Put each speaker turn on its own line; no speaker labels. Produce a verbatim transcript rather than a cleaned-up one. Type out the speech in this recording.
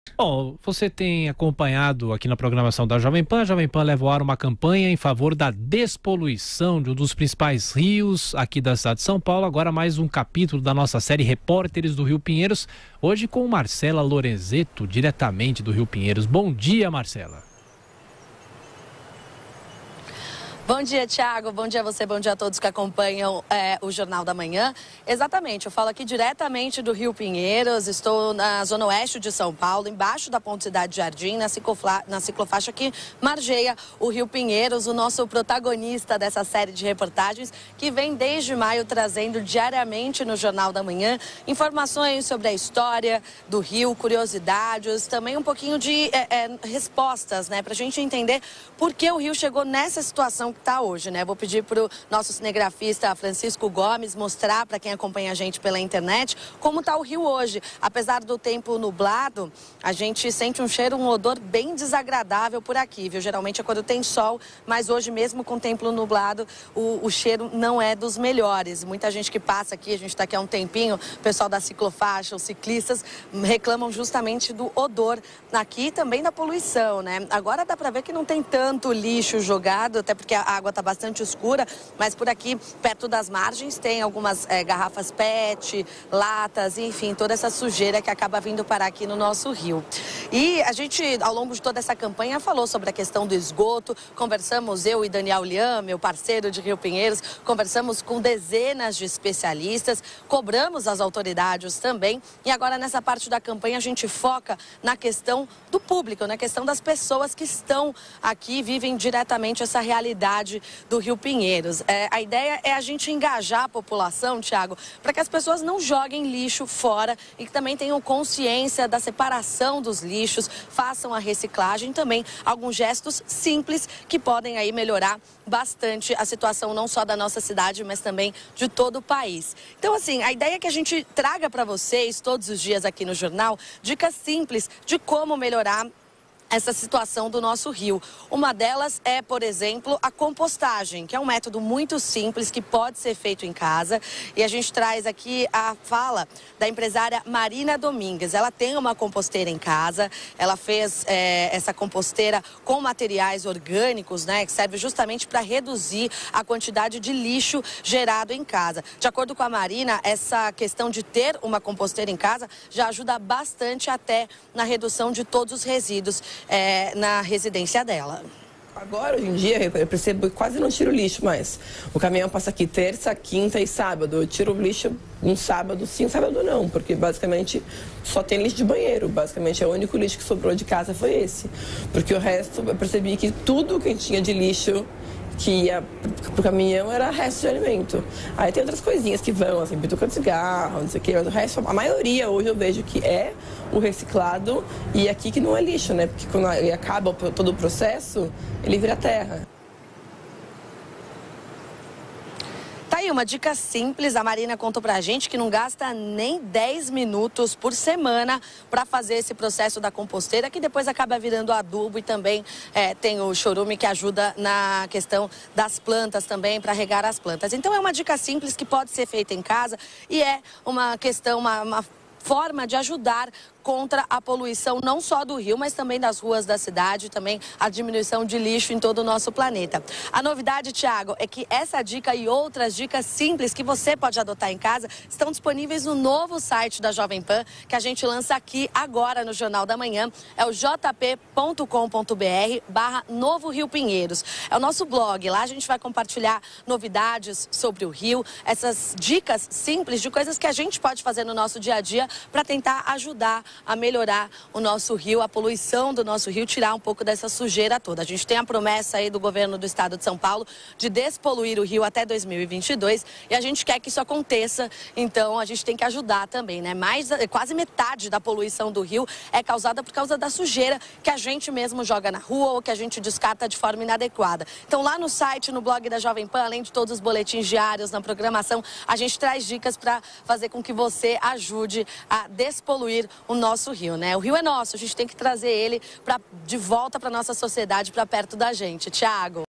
Bom, você tem acompanhado aqui na programação da Jovem Pan. A Jovem Pan leva ao ar uma campanha em favor da despoluição de um dos principais rios aqui da cidade de São Paulo. Agora mais um capítulo da nossa série Repórteres do Rio Pinheiros, hoje com Marcela Lorenzetto, diretamente do Rio Pinheiros. Bom dia, Marcela.
Bom dia, Thiago. Bom dia a você, bom dia a todos que acompanham é, o Jornal da Manhã. Exatamente, eu falo aqui diretamente do Rio Pinheiros, estou na zona oeste de São Paulo, embaixo da Ponte Cidade Jardim, na, na ciclofaixa que margeia o Rio Pinheiros, o nosso protagonista dessa série de reportagens, que vem desde maio trazendo diariamente no Jornal da Manhã informações sobre a história do Rio, curiosidades, também um pouquinho de é, é, respostas, né, para a gente entender por que o Rio chegou nessa situação que está hoje, né? Vou pedir para o nosso cinegrafista Francisco Gomes mostrar para quem acompanha a gente pela internet como está o rio hoje. Apesar do tempo nublado, a gente sente um cheiro, um odor bem desagradável por aqui, viu? Geralmente é quando tem sol, mas hoje mesmo com o tempo nublado, o, o cheiro não é dos melhores. Muita gente que passa aqui, a gente está aqui há um tempinho, o pessoal da ciclofaixa, os ciclistas reclamam justamente do odor aqui e também da poluição, né? Agora dá para ver que não tem tanto lixo jogado, até porque a A água está bastante escura, mas por aqui, perto das margens, tem algumas é, garrafas P E T, latas, enfim, toda essa sujeira que acaba vindo parar aqui no nosso rio. E a gente, ao longo de toda essa campanha, falou sobre a questão do esgoto, conversamos, eu e Daniel Liam, meu parceiro de Rio Pinheiros, conversamos com dezenas de especialistas, cobramos as autoridades também, e agora nessa parte da campanha a gente foca na questão do público, na questão das pessoas que estão aqui, vivem diretamente essa realidade do Rio Pinheiros. É, a ideia é a gente engajar a população, Thiago, para que as pessoas não joguem lixo fora e que também tenham consciência da separação dos lixos, façam a reciclagem, também alguns gestos simples que podem aí melhorar bastante a situação não só da nossa cidade, mas também de todo o país. Então, assim, a ideia é que a gente traga para vocês todos os dias aqui no jornal dicas simples de como melhorar essa situação do nosso rio. Uma delas é, por exemplo, a compostagem, que é um método muito simples que pode ser feito em casa. E a gente traz aqui a fala da empresária Marina Domingues. Ela tem uma composteira em casa, ela fez é, essa composteira com materiais orgânicos, né, que serve justamente para reduzir a quantidade de lixo gerado em casa. De acordo com a Marina, essa questão de ter uma composteira em casa já ajuda bastante até na redução de todos os resíduos É, na residência dela.
Agora, hoje em dia, eu percebo que quase não tiro lixo mais. O caminhão passa aqui terça, quinta e sábado. Eu tiro o lixo um sábado sim, um sábado não, porque basicamente só tem lixo de banheiro. Basicamente, é o único lixo que sobrou de casa foi esse. Porque o resto, eu percebi que tudo que a gente tinha de lixo que ia pro caminhão era resto de alimento. Aí tem outras coisinhas que vão, assim, bituca de cigarro, não sei o que, mas o resto, a maioria hoje eu vejo que é o reciclado e aqui que não é lixo, né? Porque quando ele acaba todo o processo, ele vira terra.
Tá aí uma dica simples, a Marina contou pra gente que não gasta nem dez minutos por semana para fazer esse processo da composteira, que depois acaba virando adubo e também é, tem o chorume que ajuda na questão das plantas também, para regar as plantas. Então é uma dica simples que pode ser feita em casa e é uma questão, uma, uma forma de ajudar contra a poluição não só do rio, mas também das ruas da cidade, também a diminuição de lixo em todo o nosso planeta. A novidade, Thiago, é que essa dica e outras dicas simples que você pode adotar em casa estão disponíveis no novo site da Jovem Pan, que a gente lança aqui agora no Jornal da Manhã. É o jp ponto com ponto br barra Novo Rio Pinheiros. É o nosso blog. Lá a gente vai compartilhar novidades sobre o rio, essas dicas simples de coisas que a gente pode fazer no nosso dia a dia para tentar ajudar a melhorar o nosso rio, a poluição do nosso rio, tirar um pouco dessa sujeira toda. A gente tem a promessa aí do governo do estado de São Paulo de despoluir o rio até dois mil e vinte e dois e a gente quer que isso aconteça, então a gente tem que ajudar também, né? Mais, quase metade da poluição do rio é causada por causa da sujeira que a gente mesmo joga na rua ou que a gente descarta de forma inadequada. Então lá no site, no blog da Jovem Pan, além de todos os boletins diários na programação, a gente traz dicas para fazer com que você ajude a despoluir o nosso rio, né? O rio é nosso, a gente tem que trazer ele pra, de volta para nossa sociedade, para perto da gente. Thiago.